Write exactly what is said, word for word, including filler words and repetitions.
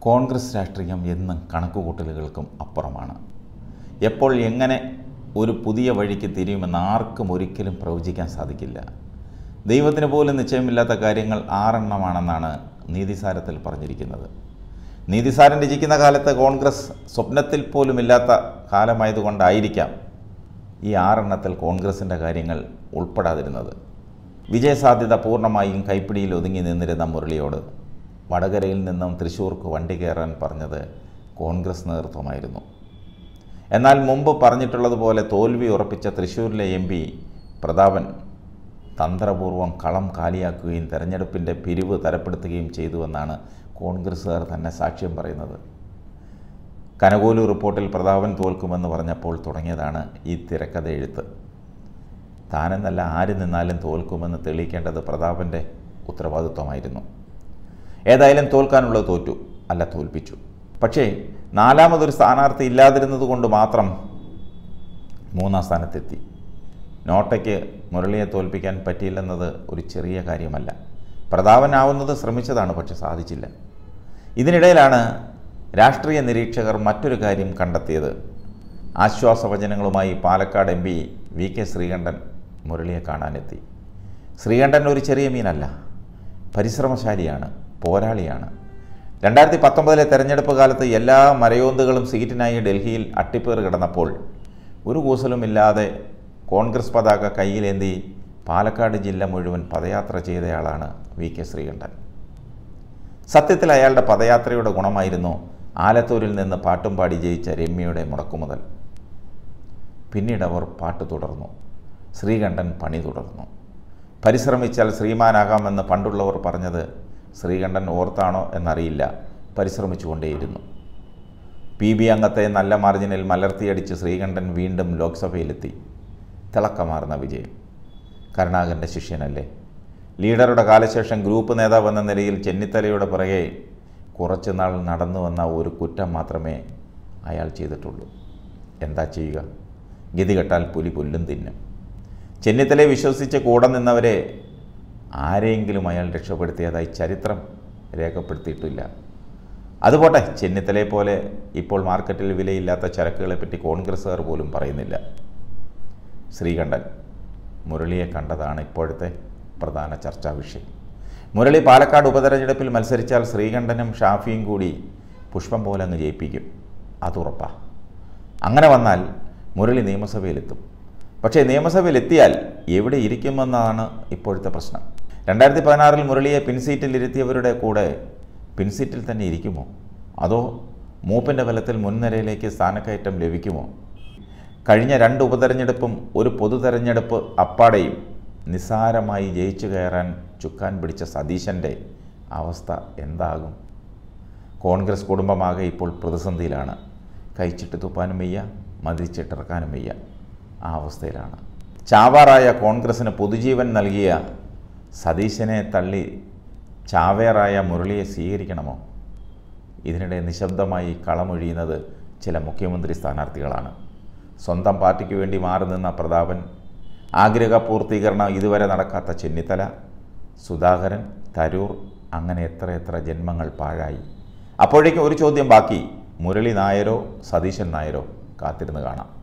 കോൺഗ്രസ് രാഷ്ട്രീയം എന്നും കണക്കുകൂട്ടലുകൾക്കും അപ്പുറമാണ്. എപ്പോൾ എങ്ങനെ ഒരു പുതിയ വഴിക്ക് തിരിയുമെന്ന് ആർക്കും ഒരിക്കലും പ്രവചിക്കാൻ സാധിക്കില്ല. ദൈവത്തിന് പോലും നിശ്ചയമില്ലാത്ത കാര്യങ്ങൾ ആറെണ്ണമാണെന്നാണ് നീതിസാരത്തിൽ പറഞ്ഞിരിക്കുന്നത്. നീതിസാരം രചിക്കുന്ന കാലത്ത് കോൺഗ്രസ് സ്വപ്നത്തിൽ പോലുമില്ലാത്ത കാലമായതുകൊണ്ടായിരിക്കാം ഈ ആറെണ്ണത്തിൽ കോൺഗ്രസിൻ്റെ കാര്യങ്ങൾ ഉൾപ്പെടാതിരുന്നത്. വിജയസാധ്യത പൂർണ്ണമായും കൈപ്പിടിയിൽ ഒതുങ്ങി നിന്നിരുന്ന മുരളിയോട് വടകരയിൽ നിന്നും തൃശ്ശൂർക്ക് വണ്ടി കയറാൻ പറഞ്ഞത് കോൺഗ്രസ് നേതൃത്വമായിരുന്നു. എന്നാൽ മുമ്പ് പറഞ്ഞിട്ടുള്ളതുപോലെ തോൽവി ഉറപ്പിച്ച തൃശ്ശൂരിലെ എം പി പ്രതാപൻ തന്ത്രപൂർവ്വം കളം കാലിയാക്കുകയും തെരഞ്ഞെടുപ്പിൻ്റെ പിരിവ് തരപ്പെടുത്തുകയും ചെയ്തുവെന്നാണ് കോൺഗ്രസ്സുകാർ തന്നെ സാക്ഷ്യം പറയുന്നത്. കനകോലു റിപ്പോർട്ടിൽ പ്രതാപൻ തോൽക്കുമെന്ന് പറഞ്ഞപ്പോൾ തുടങ്ങിയതാണ് ഈ തിരക്കഥ എഴുത്ത്. താനെന്നല്ല ആര് നിന്നാലും തോൽക്കുമെന്ന് തെളിയിക്കേണ്ടത് പ്രതാപൻ്റെ ഉത്തരവാദിത്വമായിരുന്നു. ഏതായാലും തോൽക്കാനുള്ളത് തോറ്റു, അല്ല തോൽപ്പിച്ചു. പക്ഷേ നാലാമതൊരു സ്ഥാനാർത്ഥി ഇല്ലാതിരുന്നത് കൊണ്ട് മാത്രം മൂന്നാം സ്ഥാനത്തെത്തി. നോട്ടയ്ക്ക് മുരളിയെ തോൽപ്പിക്കാൻ പറ്റിയില്ലെന്നത് ഒരു ചെറിയ കാര്യമല്ല. പ്രതാപനാവുന്നത് ശ്രമിച്ചതാണ്, പക്ഷെ സാധിച്ചില്ല. ഇതിനിടയിലാണ് രാഷ്ട്രീയ നിരീക്ഷകർ മറ്റൊരു കാര്യം കണ്ടെത്തിയത്. ആശ്വാസവചനങ്ങളുമായി പാലക്കാട് എം പി വി കെ ശ്രീകണ്ഠൻ മുരളിയെ കാണാനെത്തി. ശ്രീകണ്ഠൻ ഒരു ചെറിയ മീനല്ല, പരിശ്രമശാലിയാണ്, പോരാളിയാണ്. രണ്ടായിരത്തി പത്തൊമ്പതിലെ തെരഞ്ഞെടുപ്പ് കാലത്ത് എല്ലാ മരയോന്തുകളും സീറ്റിനായി ഡൽഹിയിൽ അട്ടിപ്പേറ് കിടന്നപ്പോൾ ഒരു കൂസലുമില്ലാതെ കോൺഗ്രസ് പതാക കയ്യിലേന്തി പാലക്കാട് ജില്ല മുഴുവൻ പദയാത്ര ചെയ്തയാളാണ് വി കെ ശ്രീകണ്ഠൻ. സത്യത്തിൽ അയാളുടെ പദയാത്രയുടെ ഗുണമായിരുന്നു ആലത്തൂരിൽ നിന്ന് പാട്ടും പാടി ജയിച്ച രമ്യയുടെ മുടക്കുമുതൽ. പിന്നീട് അവർ പാട്ട് തുടർന്നു, ശ്രീകണ്ഠൻ പണി തുടർന്നു. പരിശ്രമിച്ചാൽ ശ്രീമാനാകാമെന്ന് പണ്ടുള്ളവർ പറഞ്ഞത് ശ്രീകണ്ഠൻ ഓർത്താണോ എന്നറിയില്ല, പരിശ്രമിച്ചുകൊണ്ടേയിരുന്നു. പി ബി അംഗത്തെ നല്ല മാർജിനിൽ മലർത്തിയടിച്ച് ശ്രീകണ്ഠൻ വീണ്ടും ലോക്സഭയിലെത്തി. തിളക്കമാർന്ന വിജയം. കരുണാകരൻ്റെ ശിഷ്യനല്ലേ. ലീഡറുടെ കാലശേഷം ഗ്രൂപ്പ് നേതാവ് എന്ന നിലയിൽ ചെന്നിത്തലയുടെ പുറകെ കുറച്ചുനാൾ നടന്നു വന്ന ഒരു കുറ്റം മാത്രമേ അയാൾ ചെയ്തിട്ടുള്ളൂ. എന്താ ചെയ്യുക? ഗതികെട്ടാൽ പുലി പുല്ലും തിന്നും. ചെന്നിത്തലയെ വിശ്വസിച്ച് കൂടെ നിന്നവരെ ആരെങ്കിലും അയാൾ രക്ഷപ്പെടുത്തിയതായി ചരിത്രം രേഖപ്പെടുത്തിയിട്ടില്ല. അതുപോട്ടെ, ചെന്നിത്തലയെ പോലെ ഇപ്പോൾ മാർക്കറ്റിൽ വിലയില്ലാത്ത ചരക്കുകളെപ്പറ്റി കോൺഗ്രസ്സുകാർ പോലും പറയുന്നില്ല. ശ്രീകണ്ഠൻ മുരളിയെ കണ്ടതാണ് ഇപ്പോഴത്തെ പ്രധാന ചർച്ചാ വിഷയം. മുരളി പാലക്കാട് ഉപതെരഞ്ഞെടുപ്പിൽ മത്സരിച്ചാൽ ശ്രീകണ്ഠനും ഷാഫിയും കൂടി പുഷ്പം പോലെ അങ്ങ് ജയിപ്പിക്കും, അതുറപ്പാ. അങ്ങനെ വന്നാൽ മുരളി നിയമസഭയിലെത്തും. പക്ഷേ നിയമസഭയിലെത്തിയാൽ എവിടെ ഇരിക്കുമെന്നാണ് ഇപ്പോഴത്തെ പ്രശ്നം. രണ്ടായിരത്തി പതിനാറിൽ മുരളിയെ പിൻസീറ്റിലിരുത്തിയവരുടെ കൂടെ പിൻസീറ്റിൽ തന്നെ ഇരിക്കുമോ, അതോ മൂപ്പിൻ്റെ ബലത്തിൽ മുൻനിരയിലേക്ക് സ്ഥാനക്കയറ്റം ലഭിക്കുമോ? കഴിഞ്ഞ രണ്ട് ഉപതെരഞ്ഞെടുപ്പും ഒരു പൊതു തെരഞ്ഞെടുപ്പ് അപ്പാടെയും നിസ്സാരമായി ജയിച്ചു കയറാൻ ചുക്കാൻ പിടിച്ച സതീശൻ്റെ അവസ്ഥ എന്താകും? കോൺഗ്രസ് കുടുംബമാകെ ഇപ്പോൾ പ്രതിസന്ധിയിലാണ്. കഴിച്ചിട്ട് തുപ്പാനും വയ്യ, മതിച്ചിട്ടിറക്കാനും വയ്യ. ആ അവസ്ഥയിലാണ്. ചാവാറായ കോൺഗ്രസ്സിന് പുതുജീവൻ നൽകിയ സതീശനെ തള്ളി ചാവേറായ മുരളിയെ സ്വീകരിക്കണമോ? ഇതിനിടെ നിശബ്ദമായി കളമൊഴിയുന്നത് ചില മുഖ്യമന്ത്രി സ്ഥാനാർത്ഥികളാണ്. സ്വന്തം പാർട്ടിക്ക് വേണ്ടി മാറി നിന്ന പ്രതാപൻ, ആഗ്രഹ പൂർത്തീകരണം ഇതുവരെ നടക്കാത്ത ചെന്നിത്തല, സുധാകരൻ, തരൂർ, അങ്ങനെ എത്ര എത്ര ജന്മങ്ങൾ പാഴായി. അപ്പോഴേക്കും ഒരു ചോദ്യം ബാക്കി, മുരളി നായരോ സതീശൻ നായരോ? കാത്തിരുന്ന് കാണാം.